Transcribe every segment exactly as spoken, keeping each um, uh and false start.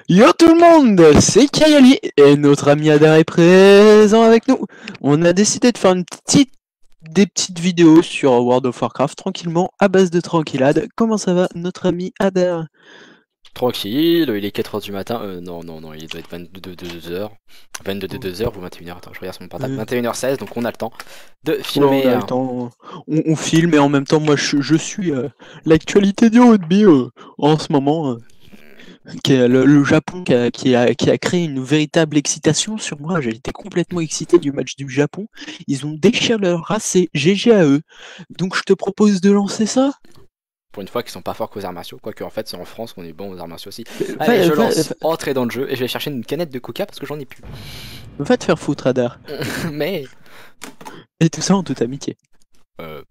Yo tout le monde, c'est Kayali et notre ami Adar est présent avec nous. On a décidé de faire une petite, des petites vidéos sur World of Warcraft tranquillement, à base de tranquillade. Comment ça va notre ami Adar? Tranquille, il est quatre heures du matin, euh, non, non, non, il doit être vingt-deux heures, vingt-deux heures ou vingt et une heures, attends, je regarde sur mon portable, Euh, vingt et une heures seize, donc on a le temps de ouais, filmer. on a le temps, on, on filme et en même temps moi je, je suis euh, l'actualité du rugby euh, en ce moment. Euh, qui est le, le Japon qui a, qui, a, qui a créé une véritable excitation sur moi. J'ai été complètement excité du match du Japon. Ils ont déchiré leur race, c'est G G à eux. Donc je te propose de lancer ça. Pour une fois qu'ils sont pas forts qu'aux arts martiaux, quoique en fait c'est en France qu'on est bon aux arts martiaux aussi. Va, Allez, je va, lance, va, entrer dans le jeu, et je vais chercher une canette de coca parce que j'en ai plus. va te faire foutre, Radar. Mais... Et tout ça en toute amitié. Euh...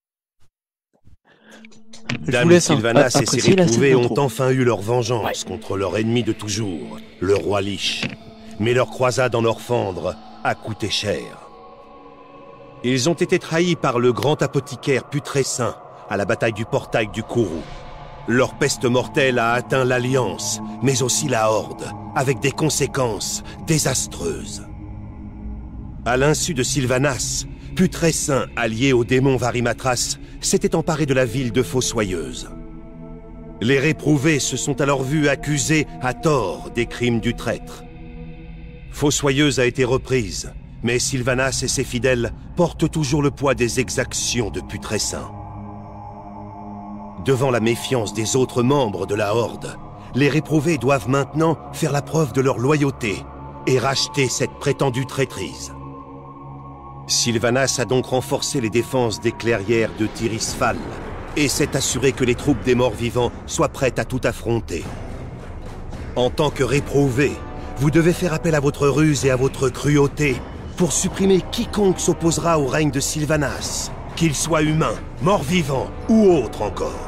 Dame Sylvanas et ses réprouvés ont d'intro. enfin eu leur vengeance Ouais. contre leur ennemi de toujours, le roi Lich. Mais leur croisade en Orphandre a coûté cher. Ils ont été trahis par le grand apothicaire Putrescin à la bataille du portail du Kourou. Leur peste mortelle a atteint l'Alliance, mais aussi la Horde, avec des conséquences désastreuses. À l'insu de Sylvanas, Putrescin, allié au démon Varimatras, s'était emparé de la ville de Fossoyeuse. Les réprouvés se sont alors vus accusés à tort des crimes du traître. Fossoyeuse a été reprise, mais Sylvanas et ses fidèles portent toujours le poids des exactions de Putrescin. Devant la méfiance des autres membres de la Horde, les réprouvés doivent maintenant faire la preuve de leur loyauté et racheter cette prétendue traîtrise. Sylvanas a donc renforcé les défenses des clairières de Tirisfal et s'est assuré que les troupes des morts vivants soient prêtes à tout affronter. En tant que réprouvé, vous devez faire appel à votre ruse et à votre cruauté pour supprimer quiconque s'opposera au règne de Sylvanas, qu'il soit humain, mort-vivant ou autre encore.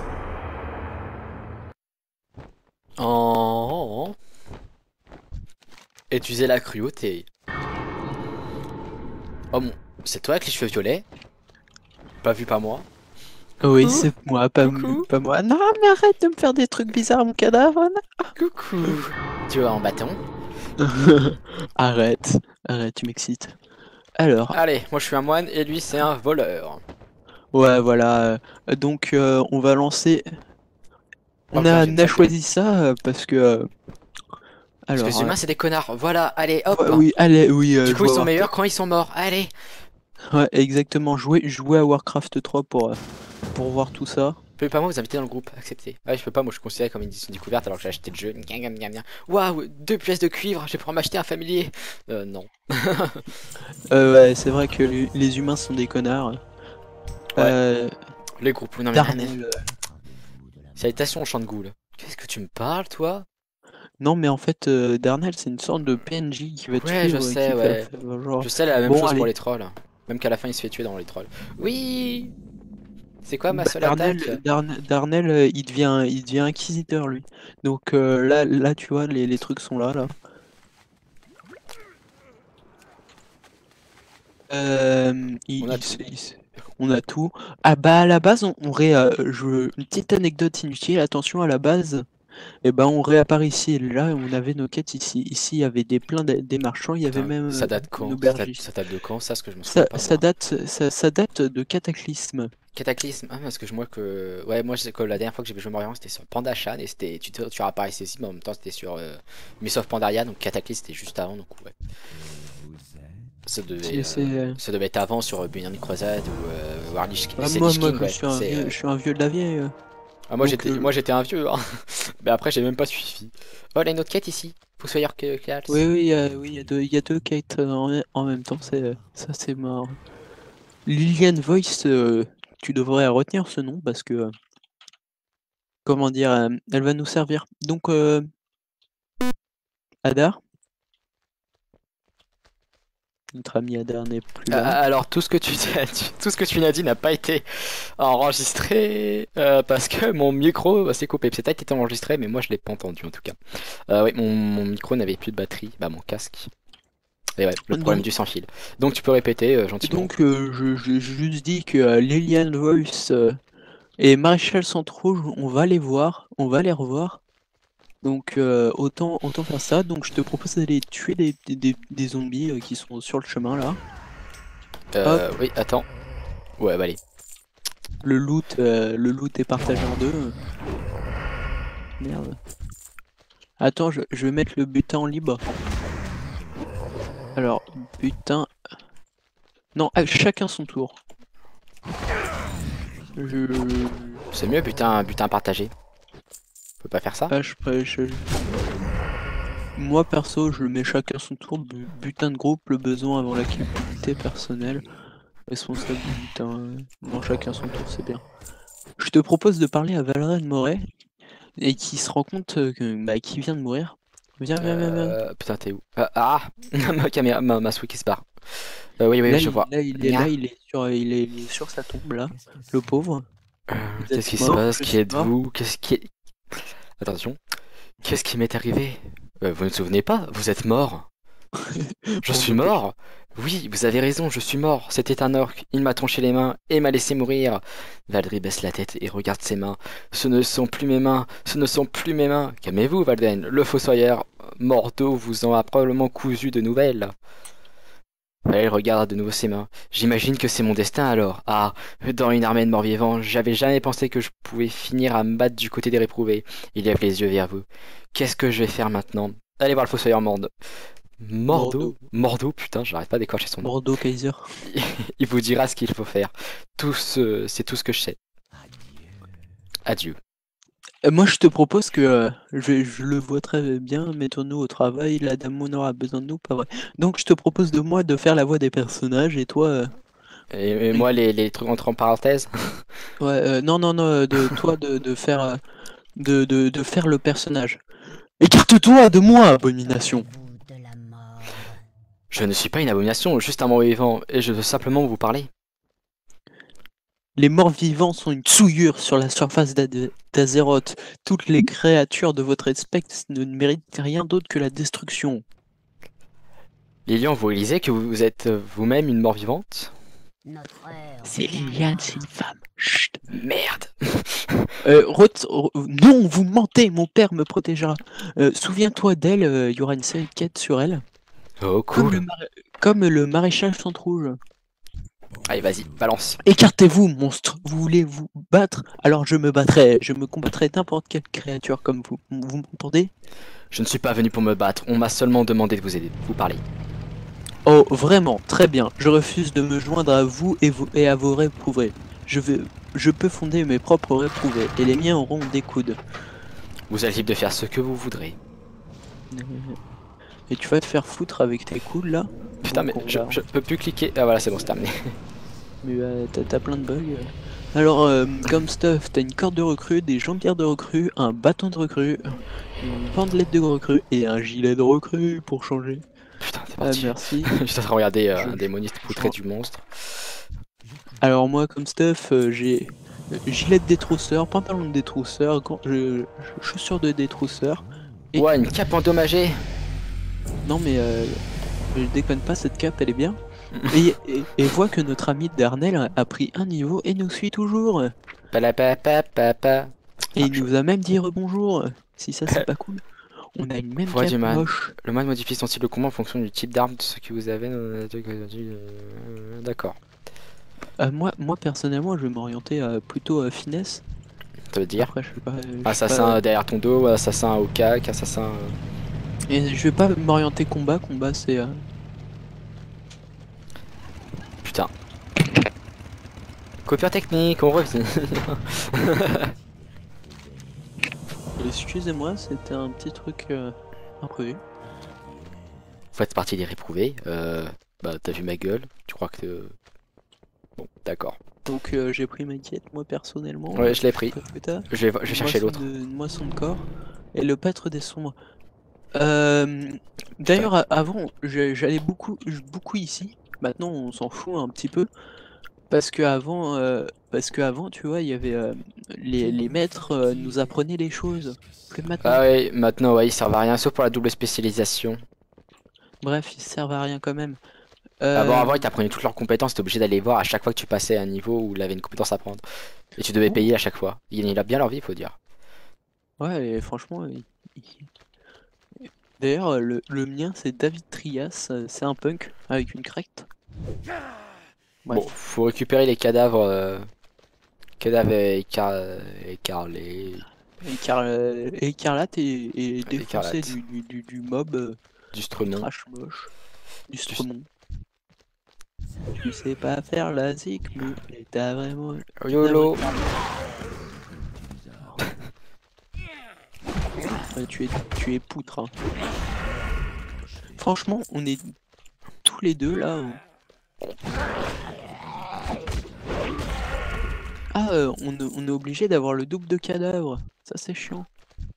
En... Utiliser la cruauté. Oh mon... C'est toi avec les cheveux violets? Pas vu par moi? Oui, Coucou. c'est moi, pas, Coucou. pas moi. Non, mais arrête de me faire des trucs bizarres, mon cadavre. Coucou. Tu es en bâton? Arrête, arrête, tu m'excites. Alors, Allez, moi je suis un moine et lui c'est un voleur. ouais, voilà. euh, Donc, euh, on va lancer. Oh, On putain, a, j'ai une on a salle de- choisi ça euh, parce que. euh, Parce que Alors, les humains c'est des connards. Voilà, allez, euh, hop. ouais, oui, allez, oui. euh, Du je coup vais ils sont avoir- meilleurs quand ils sont morts. Allez. Ouais, exactement. Jouer, jouer à Warcraft trois pour, euh, pour voir tout ça. Vous pouvez pas moi vous inviter dans le groupe, accepté. Ah, je peux pas, moi je suis considéré comme une édition découverte alors que j'ai acheté le jeu. Gna, gna, gna, gna. Waouh, deux pièces de cuivre, je vais pouvoir m'acheter un familier. Euh, non. Euh, ouais, c'est vrai que les, les humains sont des connards. Euh, Les groupes, non mais. Darnell, euh, Salutations, champ de goule. Qu'est-ce que tu me parles, toi? Non, mais en fait, euh, Darnell, c'est une sorte de P N J qui va te Ouais, je suivre. et sais, qui ouais. va- va- genre... Je sais la même Bon, chose pour allez. les trolls. Même qu'à la fin il se fait tuer dans les trolls. Oui. C'est quoi ma Bah, seule Darnell, attaque? Darn- Darnell, euh, il devient, il devient inquisiteur, lui. Donc euh, là, là, tu vois, les, les trucs sont là, là. Euh, il- On a il tout. se- il se- on a tout. Ah bah à la base, on, on ré, euh, je- une petite anecdote inutile. Attention à la base. Et ben on réapparaît ici et là. On avait nos quêtes ici. Ici, il y avait des plein de- des marchands. Il y avait Putain, même ça euh, date une quand? Ça date, aubergiste. ça date de quand? Ça, ce que je me souviens Ça, pas, ça moi. date, ça, ça date de Cataclysme. Cataclysme. Ah, parce que je vois que. Ouais, moi, c'est que la dernière fois que j'ai joué Morian, c'était sur Pandachan et c'était. Tu, te- tu réapparaissais ici, mais en même temps, c'était sur euh, Mists of Pandaria, donc Cataclysme, c'était juste avant, donc ouais. Ça devait, C'est- euh, c'est- ça devait être avant sur Burning Crusade ou euh, Warlich. Ah, c'est moi, Lich moi, King, je ouais. suis un c'est, vieux, euh, je suis un vieux de la vieille. euh. Ah, moi Donc, j'étais euh, moi j'étais un vieux, hein. Mais après, j'ai même pas suivi. Oh, là, une autre quête ici. Fossoyeur que Clals. Oui, oui, euh, oui, il y a deux, il y a deux quêtes euh, en, en même temps. C'est, euh, ça, c'est mort. Lilian Voice, euh, tu devrais retenir ce nom parce que, euh, comment dire, euh, elle va nous servir. Donc, euh, Adar, notre ami Adar n'est plus Ah, là. alors tout ce que tu dis- tout ce que tu m'as dit n'a pas été enregistré euh, parce que mon micro s'est coupé. C'est peut-être été enregistré, mais moi je l'ai pas entendu en tout cas. Euh, oui, mon, mon micro n'avait plus de batterie, bah mon casque. Et ouais, le problème Donc- du sans fil. Donc tu peux répéter euh, gentiment. Donc, euh, je, je- je juste dis que euh, Lilian Voice euh, et Maréchal Centraux, on va les voir, on va les revoir. Donc euh, autant, autant faire ça. Donc je te propose d'aller tuer des, des, des- des zombies euh, qui sont sur le chemin là. Euh, oui, attends. Ouais, bah allez. Le loot, euh, le loot est partagé en deux. Merde. Attends, je, je vais mettre le butin en libre. Alors, butin... Non, à chacun son tour. Je... C'est mieux, butin, butin partagé. On peut pas faire ça? Ah, je, je- Moi perso, je le mets chacun son tour. Bu- Butin de groupe, le besoin avant la culpabilité personnelle. Responsable du butin. euh, Non, chacun son tour, c'est bien. Je te propose de parler à Valerian Moret et qui se rend compte euh, que, bah, qu'il vient de mourir. Viens, viens, viens, viens. Euh, putain, t'es où? Ah, ah ma caméra, ma, ma souris qui se barre. Euh, oui, oui, Là, je il, vois. là, il est, là, il est sur, il est, il est sur sa tombe là, le pauvre. Euh, Vous êtes Qu'est-ce qui se mort, passe? je Qui suis êtes-vous? Qu'est-ce qui est... Attention. Qu'est-ce qui m'est arrivé? Euh, Vous ne vous souvenez pas? Vous êtes mort. Je suis mort? Oui, vous avez raison, je suis mort. C'était un orc. Il m'a tranché les mains et m'a laissé mourir. Valdry baisse la tête et regarde ses mains. Ce ne sont plus mes mains. Ce ne sont plus mes mains. Calmez-vous, Valden. Le fossoyeur Mordo vous en a probablement cousu de nouvelles. Elle regarde de nouveau ses mains. J'imagine que c'est mon destin alors. Ah, dans une armée de morts-vivants, j'avais jamais pensé que je pouvais finir à me battre du côté des réprouvés. Il lève les yeux vers vous. Qu'est-ce que je vais faire maintenant? Allez voir le fossoyeur Mordo. Mordo? Mordo. Mordo, putain, j'arrive pas à décrocher son nom. Bordeaux Kaiser. Il vous dira ce qu'il faut faire. Tout ce... C'est tout ce que je sais. Adieu. Euh, moi, je te propose que euh, je, je le vois très bien. Mettons-nous au travail. La dame Mono a besoin de nous, pas vrai. Donc, je te propose de moi de faire la voix des personnages et toi. euh, Et, et moi, les, les trucs entre en parenthèse. Ouais, euh, non, non, non, euh, de toi de, de faire euh, de, de, de faire le personnage. Écarte-toi de moi, abomination. Je ne suis pas une abomination, juste un mort-vivant, et je veux simplement vous parler. Les morts vivants sont une souillure sur la surface d'Ad- d'Azeroth. Toutes les créatures de votre espèce ne méritent rien d'autre que la destruction. Lilian, vous réalisez que vous êtes euh, vous-même une mort-vivante? C'est Liliane, c'est une femme. Chut. Merde. Euh, ret- re- non, vous mentez, mon père me protégera. Euh, souviens-toi d'elle, euh, il y aura une série de quêtes sur elle. Oh, Comme le, cool. mar- comme le maréchal Centrouge. Allez, vas-y, balance. Écartez-vous, monstre. Vous voulez vous battre? Alors je me battrai. Je me combattrai n'importe quelle créature comme vous. Vous m'entendez? Je ne suis pas venu pour me battre, on m'a seulement demandé de vous aider, de vous parler. Oh, vraiment, très bien. Je refuse de me joindre à vous et, vous, et à vos réprouvés. Je, vais, je peux fonder mes propres réprouvés, et les miens auront des coudes. Vous êtes libre de faire ce que vous voudrez. Et tu vas te faire foutre avec tes coudes là? Putain, mais Donc, on je, va- je peux plus cliquer. Ah voilà, c'est bon, c'est terminé. Mais euh, t'as- t'as plein de bugs. Alors, euh, comme stuff, t'as une corde de recrue, des jambières de recrue, un bâton de recrue, une bandelette de recrue et un gilet de recrue pour changer. Putain, c'est Ah, parti. merci. Je suis en train de regarder euh, Je- un démoniste poutré du monstre. Alors moi comme stuff, euh, j'ai euh, gilet de détrousseur, pantalon de détrousseur, gant- je- je- chaussures de détrousseur. Et- Ouais, une cape endommagée. Non mais euh, je déconne pas, cette cape elle est bien. Et, et, et vois que notre ami Darnell a, a pris un niveau et nous suit toujours. Palapapapapa. Et Ah, il je- nous a même dit rebonjour. Si ça c'est pas cool. On a une même Voix cape du man. moche. Le mode modifie son style de combat en fonction du type d'arme de ce que vous avez. euh, euh, D'accord. Euh, moi, moi personnellement je vais m'orienter euh, plutôt à finesse. Ça veut dire Après je sais pas. euh, je sais assassin pas, derrière ton dos, assassin au cac, assassin. euh, Et je vais pas m'orienter combat, combat c'est... euh, Putain. Coupure technique, on revient. Excusez-moi, c'était un petit truc euh, imprévu. Vous faites partie des réprouvés. Euh, bah, t'as vu ma gueule. Tu crois que. euh, Bon, d'accord. Donc euh, j'ai pris ma quête moi personnellement. Ouais, je l'ai pris. Papeta, Je vais, je vais chercher moisson l'autre. de- Une moisson de corps et le pâtre des sombres. Euh, D'ailleurs a- avant j'ai- j'allais beaucoup beaucoup ici. Maintenant on s'en fout un petit peu parce que avant euh, parce que avant tu vois il y avait euh, les, les maîtres euh, nous apprenaient les choses. Que maintenant. Ah ouais, maintenant, ouais, ils servent à rien sauf pour la double spécialisation. Bref ils servent à rien quand même. Avant, Euh, avant, ils t'apprenaient toutes leurs compétences. T'es obligé d'aller voir à chaque fois que tu passais à un niveau où il avait une compétence à prendre. Et tu devais payer à chaque fois. Ils gagnaient bien leur vie, faut dire. Ouais, et franchement, ils, D'ailleurs, le, le mien c'est David Trias, euh, c'est un punk avec une crête. Bref. Bon, faut récupérer les cadavres. Euh... Cadavres écar... écarlés. Écar... euh, Écarlate et, et défoncer Écarlate. du, du, du, du mob euh, Du Stremont. trash moche. Du Stremont. Tu sais pas faire la zik, mais t'as vraiment. YOLO. Ouais, tu es, tu es poutre. Hein. Franchement, on est tous les deux là. hein. Ah, euh, on, on est obligé d'avoir le double de cadavres. Ça, c'est chiant.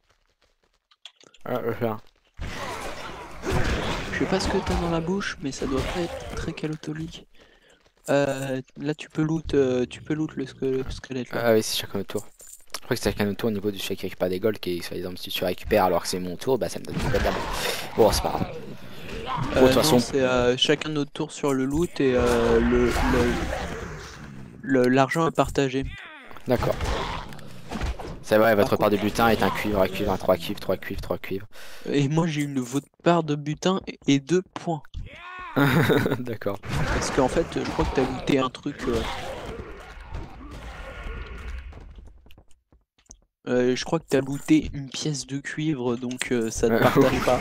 Ah, euh, Je sais pas ce que t'as dans la bouche, mais ça doit pas être très calotolique. Euh, là, tu peux loot, euh, tu peux loot le, ske- le squelette. Là. Ah oui, c'est chacun notre tour. Je crois que c'est chacun notre tour au niveau du chèque qui récupère des golds. Qui, par exemple, si tu récupères alors que c'est mon tour, bah ça me donne une d'abord. Bon, c'est pas grave. Euh, Bon, de toute façon, c'est euh, chacun notre tour sur le loot et euh, le le- le- l'argent est partagé. d'accord. C'est vrai, votre Par part de butin est un cuivre, un cuivre, un trois cuivres, trois cuivres, trois cuivres. Et moi, j'ai une votre part de butin et- et deux points. D'accord. Parce qu'en fait, je crois que t'as looté un truc. euh, euh, je crois que t'as looté une pièce de cuivre, donc euh, ça te Ouais. partage pas.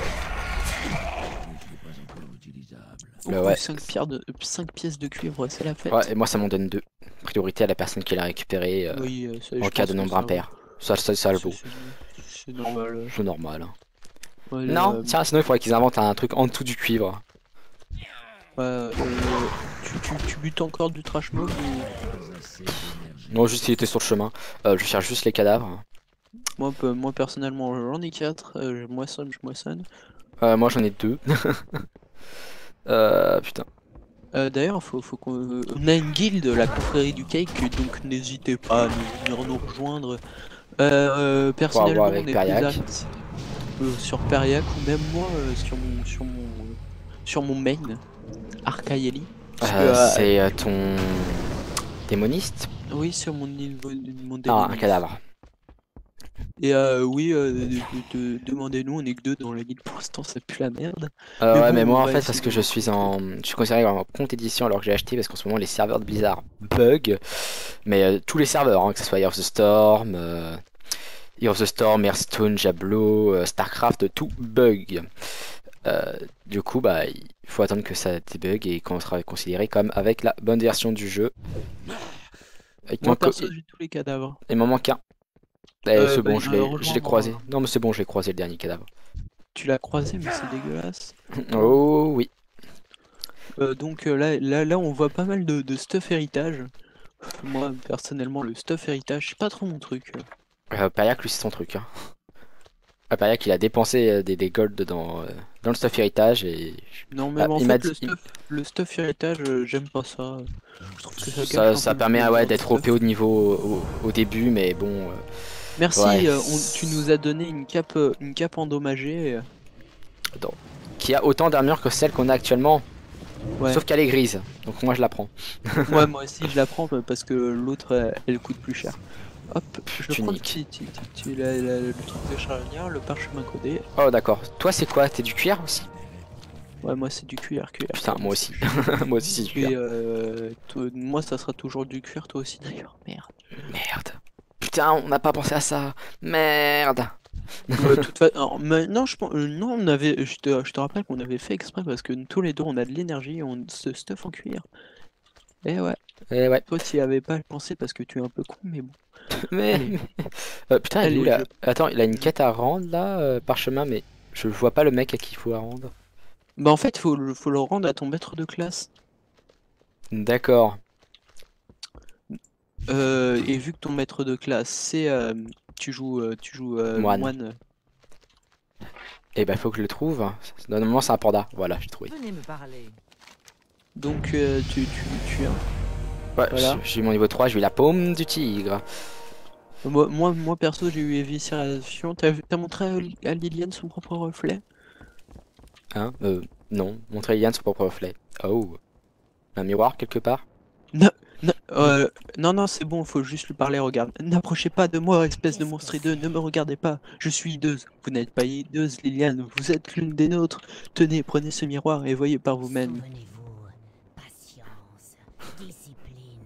Bah Ouh, ouais. cinq, pierres de... cinq pièces de cuivre, c'est la fête. Ouais, et moi ça m'en donne deux. Priorité à la personne qui l'a récupéré euh, Oui, euh, ça, en je cas pense de que nombre ça- impair. Ça, ça, ça le c'est- vaut. c'est- C'est normal. euh. C'est normal. hein. Ouais, Non, euh, tiens, sinon il faudrait qu'ils inventent un truc en dessous du cuivre. ouais, euh, tu, tu, tu butes encore du trash mob ou... Non, juste il était sur le chemin. Euh, je cherche juste les cadavres. Moi, pe- moi personnellement, j'en ai quatre. euh, je moissonne, je moissonne. Euh, moi j'en ai deux. euh, putain. Euh, D'ailleurs, faut, faut qu'on on a une guilde, la confrérie du cake, donc n'hésitez pas à nous, venir nous rejoindre. Euh, euh, personnellement, avec on est Periac. plus actifs, euh, sur Periac ou même moi euh, sur mon sur mon euh, sur mon main Arcaeli. Parce que, Euh, euh, c'est euh, ton démoniste. oui, sur mon niveau, mon Ah, un démoniste. cadavre. Et euh, oui, euh, de- de- de- demandez-nous, on est que deux dans la guilde pour l'instant, ça pue la merde. Euh, Mais ouais, bon, mais moi on en va fait, essayer parce que de- je suis en. Je suis considéré en compte édition alors que j'ai acheté parce qu'en ce moment les serveurs de Blizzard bug. Mais euh, tous les serveurs, hein, que ce soit Year of the Storm, euh, Year of the Storm, Hearthstone, Diablo, euh, Starcraft, tout bug. Euh, du coup, bah, il faut attendre que ça débug et qu'on sera considéré comme avec la bonne version du jeu. Avec Moi, moins que- perso, j'ai tous les cadavres. Il m'en manque un. Eh, Euh, c'est bah, bon, il je va l'ai rejoindre je l'ai croisé. en- Non, mais c'est bon, je l'ai croisé le dernier cadavre. Tu l'as croisé, mais c'est dégueulasse. Oh oui. Euh, donc euh, là, là, là, on voit pas mal de, de stuff héritage. Moi, personnellement, le stuff héritage, c'est pas trop mon truc. Euh, Payak, lui, c'est son truc. Hein. Ah, Payak, il a dépensé euh, des, des golds dans, euh, dans le stuff héritage et Non, même Ah, en il m'a fait, dit- le stuff, le stuff héritage, euh, j'aime pas ça. Je trouve que ça, gâche ça, un ça peu permet le- ah ouais, le d'être O stuff. P au niveau au, au début, mais bon. euh, Merci, Ouais. euh, on- tu nous as donné une cape, euh, une cape endommagée. euh, qui a autant d'armure que celle qu'on a actuellement, Ouais. sauf qu'elle est grise. Donc moi je la prends. Ouais, moi aussi, je la prends euh, parce que l'autre, euh, elle coûte plus cher. Hop, je prends le Tunique. petit, petit- petit- petit- la- la- le truc de charnière, le parchemin codé. Oh d'accord. Toi c'est quoi? T'es du cuir aussi? Ouais, moi, c'est du cuir, cuir. Putain, moi aussi. moi aussi c'est du Et cuir. euh, toi- moi, ça sera toujours du cuir, toi aussi d'ailleurs. Merde. Merde. Putain, on n'a pas pensé à ça. Merde. Euh, toute fa- alors, mais non, je pense, euh, non, on avait, je te, je te rappelle qu'on avait fait exprès parce que tous les deux, on a de l'énergie et on se stuff en cuir. Eh ouais, Eh ouais. toi, t'y avais pas pensé parce que tu es un peu con, mais bon. Mais. Allez. Euh, putain, elle est où Allez, là? Attends, il a une quête à rendre là, euh, parchemin, mais je vois pas le mec à qui il faut la rendre. Bah, en fait, faut, le- faut le rendre à ton maître de classe. D'accord. Euh, et vu que ton maître de classe, c'est. euh, tu joues, euh, tu joues euh, Moine. moine. Et bah faut que je le trouve. Normalement c'est un panda. Voilà, j'ai trouvé. Venez me parler. Donc, euh, tu, tu, tu as. Ouais, Voilà. j'ai eu mon niveau trois, j'ai eu la paume du tigre. Moi, moi, moi, perso, j'ai eu éviscération. T'as vu- t'as montré à, à Liliane son propre reflet? Hein? Euh, non. Montrer Yann son propre reflet. Oh. Un miroir quelque part? Non, euh, non, non, c'est bon, faut juste lui parler, regarde. N'approchez pas de moi, espèce de monstre hideux, ne me regardez pas. Je suis hideuse. Vous n'êtes pas hideuse, Liliane, vous êtes l'une des nôtres. Tenez, prenez ce miroir et voyez par vous-même. Souvenez-vous, patience, discipline.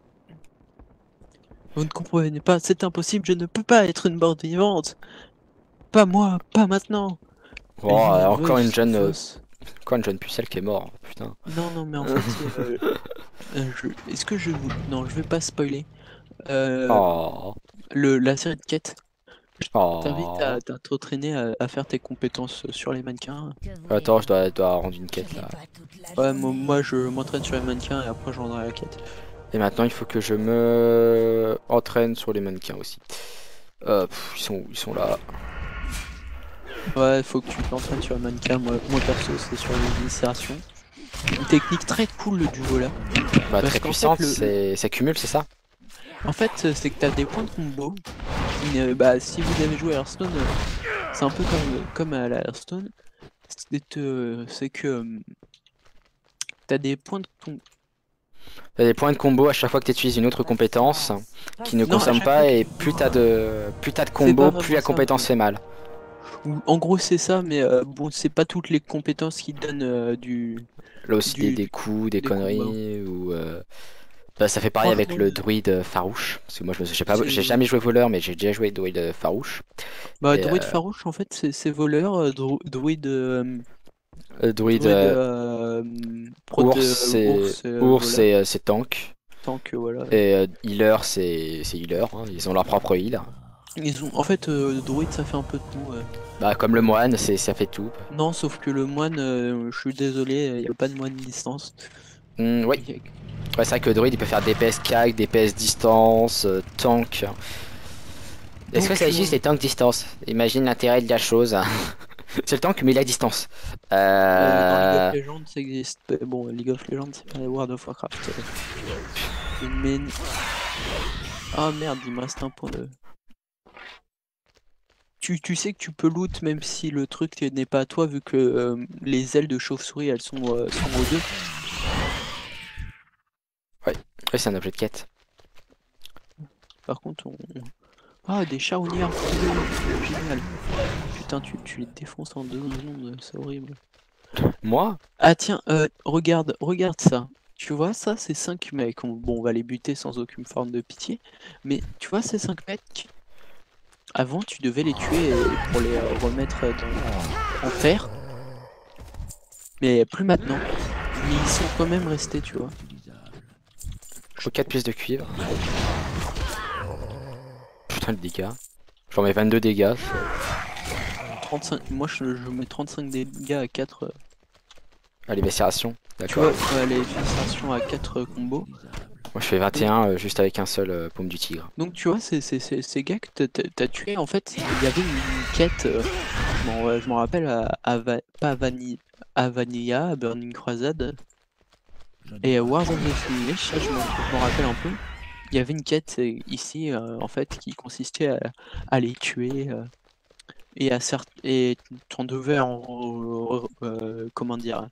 Vous ne comprenez pas, c'est impossible, je ne peux pas être une morte vivante. Pas moi, pas maintenant. Oh, Elle est euh, encore une nerveuse, jeune, euh, fausse. encore une jeune pucelle qui est morte, putain. Non, non, mais en fait, c'est, euh, euh, je- est-ce que je vous... Non, je vais pas spoiler. Euh, Oh, le, la série de quêtes. Je t'invite oh. à, à t'entraîner à, à faire tes compétences sur les mannequins. Que Attends, voulez-vous? je dois, je dois rendre une Je quête n'ai là. pas toute la Ouais, journée. moi, moi, je m'entraîne sur les mannequins et après je rendrai la quête. Et maintenant, il faut que je me entraîne sur les mannequins aussi. Euh, pff, ils sont où? Ils sont là. Ouais, faut que tu t'entraînes sur les mannequins. Moi, moi perso, c'est sur l'initiation. Une technique très cool du voleur. Bah, Parce très qu'en puissante, fait, le- c'est ça cumule, c'est ça? En fait, c'est que t'as des points de combo. qui ne- bah, si vous avez joué à Hearthstone, euh, c'est un peu comme, comme à la Hearthstone. C'est euh, c'est que euh, t'as des points de combo. T'as des points de combo à chaque fois que tu utilises une autre compétence qui ne Non, à consomme chaque pas fois et plus t'as de plus t'as de C'est combo, pas plus la vraiment ça, compétence mais- fait mal. Ou- En gros, c'est ça, mais euh, bon, c'est pas toutes les compétences qui donnent euh, du. Là aussi des, Du- des coups, des, des conneries ou euh, bah, ça fait pareil avec Franchement, le druide euh, farouche. Parce que moi je me j'ai pas c'est- j'ai jamais joué voleur mais j'ai déjà joué druide euh, farouche. Bah, Et, druide euh, farouche, en fait, c'est c'est voleur. euh, dru- druide. euh, euh, druide druide. euh, euh, pro de- ours c'est ours, euh, ours voleur. c'est euh, c'est tank Tank, euh, voilà. et euh, healer c'est c'est healer, hein. Ils ont leur propre heal. Ils ont... En fait, euh, druide, ça fait un peu de tout. euh. Bah comme le moine, c'est ça fait tout. Non, sauf que le moine, euh, je suis désolé, il n'y a pas de moine distance. Hmm, oui, Il y a- ouais, c'est vrai que le druide il peut faire D P S cac, D P S distance, euh, tank. Est-ce que Donc, ça existe euh, les tanks distance? Imagine l'intérêt de la chose. C'est le tank mais il a distance. euh, dans League Euh... of Legends, ça existe. Mais bon, League of Legends, c'est pas World of Warcraft. euh. Une main- Ah merde, il me reste un point de. Tu, tu sais que tu peux loot même si le truc n'est pas à toi, vu que euh, les ailes de chauve-souris elles sont, euh, sont aux deux. Ouais, c'est un objet de quête. Par contre, on. Ah, des charognards, génial. Putain, tu, tu les défonces en deux secondes, c'est horrible. Moi? Ah tiens, euh, regarde, regarde ça. Tu vois, ça, c'est cinq mecs. On- Bon, on va les buter sans aucune forme de pitié. Mais tu vois, ces cinq mecs, avant, tu devais les tuer et- pour les euh, remettre dans- en terre. Mais plus maintenant. Mais ils sont quand même restés, tu vois. Faut quatre pièces de cuivre. Putain le dégât. J'en mets vingt-deux dégâts. trente-cinq, moi, je, je mets trente-cinq dégâts à quatre. euh, Ah, les macérations. Tu vois, D'accord. ouais, les fixations à quatre combos. Moi je fais vingt et un euh, juste avec un seul euh, paume du tigre. Donc tu vois, c'est c'est- c'est- ces gars que t'as- t'as t'as tué, en fait, il y avait une, une quête, euh, bon, ouais, je m'en rappelle, à, à Va- pas à, Vani- à Vanilla, à Burning Crusade, et à Wars of the Finish, ça je m'en je m'en rappelle un peu. Il y avait une quête euh, ici, euh, en fait, qui consistait à, à les tuer, euh, et à certes, et t'en devais en, en- euh, comment dire,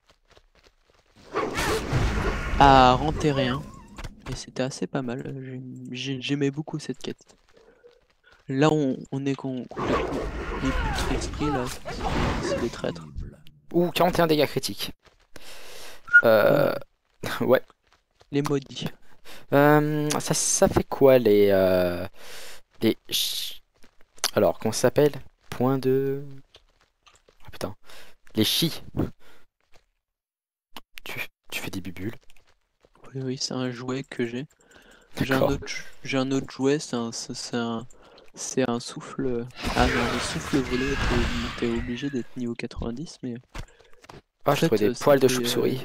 à renterrer un. Et c'était assez pas mal, j'ai- j'ai- j'aimais beaucoup cette quête. Là, on, on est con- complètement les putres esprits, là, c'est c'est des traîtres. Ouh, quarante et un dégâts critiques. Euh... ouais. Les maudits. Euh, ça, ça fait quoi les... Euh... Les... chi- Alors, comment ça s'appelle? Point de... Ah putain. Les chi. Tu, tu fais des bubules. Oui, oui, c'est un jouet que j'ai. J'ai un D'accord. autre, j'ai un autre jouet, c'est un, c'est c'est un, c'est un souffle. Ah non, le souffle volé, t'es t'es obligé d'être niveau quatre-vingt-dix, mais Ah, en j'ai fait, trouvé des ça poils de fait, euh, chauve-souris.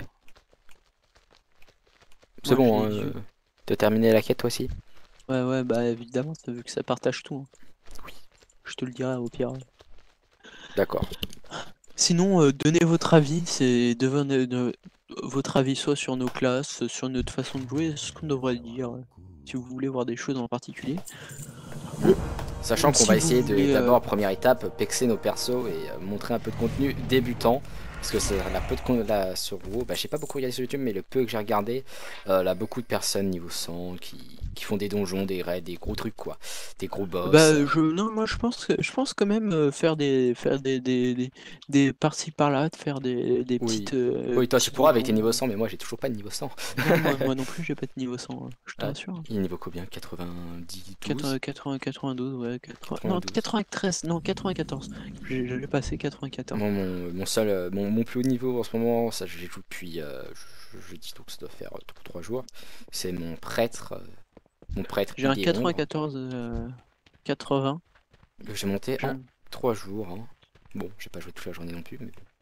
C'est moi, bon, hein, j'ai- euh, t'as terminé la quête toi aussi? ouais, ouais, bah évidemment, t'as vu que ça partage tout. hein. Oui. Je te le dirai au pire. D'accord. Sinon, euh, donnez votre avis, c'est devenez de- votre avis soit sur nos classes, sur notre façon de jouer, ce qu'on devrait dire, euh, si vous voulez voir des choses en particulier. Sachant qu'on Si va vous essayer de voulez, euh, d'abord première étape pexer nos persos et euh, montrer un peu de contenu débutant. Parce que c'est la peu de con là sur WoW, bah je sais pas beaucoup regarder sur YouTube, mais le peu que j'ai regardé, euh, là beaucoup de personnes niveau cent qui, qui font des donjons, des raids, des gros trucs quoi, des gros boss. Bah euh. je non moi je pense que je pense quand même euh, faire des faire des des, des, des par-ci par-là, de faire des, des Oui. petites euh, Oui, toi tu petits pourras avec tes donjons. niveaux cent, mais moi j'ai toujours pas de niveau cent. Non moi, moi non plus j'ai pas de niveau cent, hein, je te Ah, rassure. il est niveau combien? quatre-vingt-dix, quatre-vingts, douze? quatre-vingts, quatre-vingt-douze, ouais, quatre-vingts, non quatre-vingt-douze. quatre-vingt-treize, non quatre-vingt-quatorze. J'ai j'ai passé quatre-vingt-quatorze. Moi, mon, mon seul, euh, mon, mon plus haut niveau en ce moment, ça je joue depuis euh, je, jeudi, donc ça doit faire trois jours. C'est mon prêtre, euh, mon prêtre J'ai un Idéon, quatre-vingt-quatorze euh, quatre-vingts. que j'ai monté Je- en trois jours. hein. Bon, j'ai pas joué toute la journée non plus, mais bon.